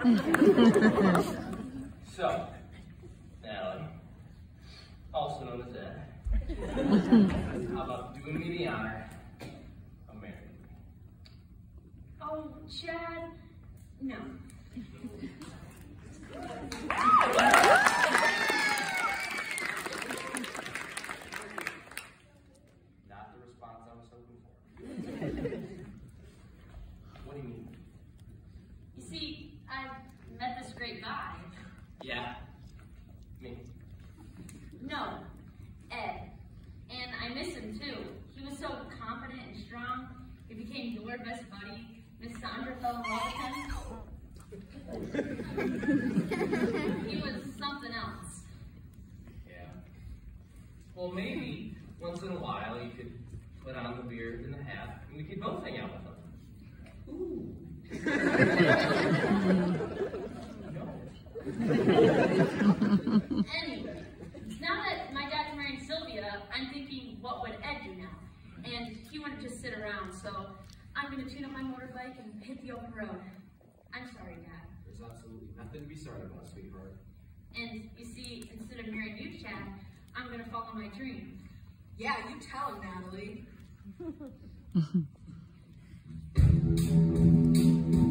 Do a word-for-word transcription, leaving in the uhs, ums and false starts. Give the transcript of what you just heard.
So, Natalie, also known as Ed, how about doing me the honor of marrying me? Oh, Chad, no. Not the response I was hoping for. What do you mean? You see, I met this great guy. Yeah, me. No, Ed. And I miss him too. He was so confident and strong. He became your best buddy. Miss Sandra fell in love with him. He was something else. Yeah. Well, maybe once in a while you could put on the beard and the hat, and we could both hang out with him. Ooh. No. Anyway, now that my dad's marrying Sylvia, I'm thinking, what would Ed do now? And he wouldn't just sit around, so I'm going to tune up my motorbike and hit the open road. I'm sorry, Dad. There's absolutely nothing to be sorry about, sweetheart. And you see, instead of marrying you, Chad, I'm going to follow my dream. Yeah, you tell him, Natalie.